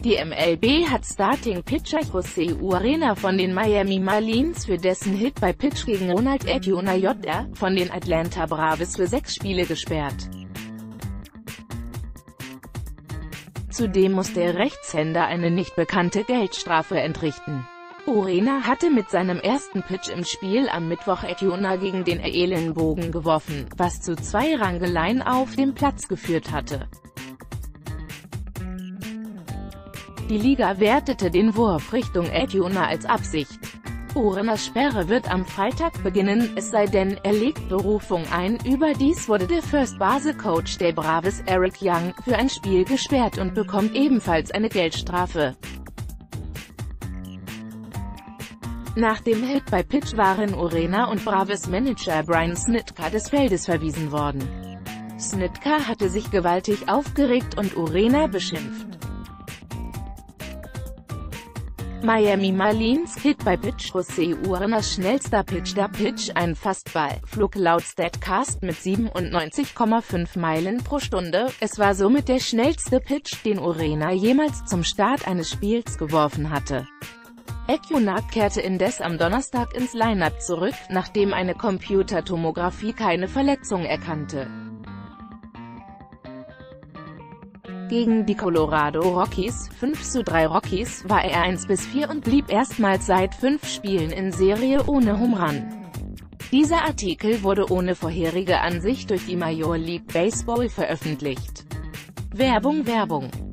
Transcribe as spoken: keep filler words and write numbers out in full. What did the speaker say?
Die M L B hat Starting-Pitcher José Urena von den Miami Marlins für dessen Hit-by-Pitch gegen Ronald Acuña Junior von den Atlanta Braves für sechs Spiele gesperrt. Zudem muss der Rechtshänder eine nicht bekannte Geldstrafe entrichten. Urena hatte mit seinem ersten Pitch im Spiel am Mittwoch Acuña gegen den Ellenbogen geworfen, was zu zwei Rangeleien auf dem Platz geführt hatte. Die Liga wertete den Wurf Richtung Acuña als Absicht. Urenas Sperre wird am Freitag beginnen, es sei denn, er legt Berufung ein. Überdies wurde der First-Base-Coach der Braves Eric Young für ein Spiel gesperrt und bekommt ebenfalls eine Geldstrafe. Nach dem Hit-by-Pitch waren Urena und Braves-Manager Brian Snitker des Feldes verwiesen worden. Snitker hatte sich gewaltig aufgeregt und Urena beschimpft. Miami Marlins Hit-by-Pitch. José Urenas schnellster Pitch. Der Pitch, ein Fastball, flog laut Statcast mit siebenundneunzig Komma fünf Meilen pro Stunde. Es war somit der schnellste Pitch, den Urena jemals zum Start eines Spiels geworfen hatte. Acuña kehrte indes am Donnerstag ins Line-Up zurück, nachdem eine Computertomographie keine Verletzung erkannte. Gegen die Colorado Rockies, fünf zu drei Rockies, war er eins bis vier und blieb erstmals seit fünf Spielen in Serie ohne Home Run. Dieser Artikel wurde ohne vorherige Ansicht durch die Major League Baseball veröffentlicht. Werbung Werbung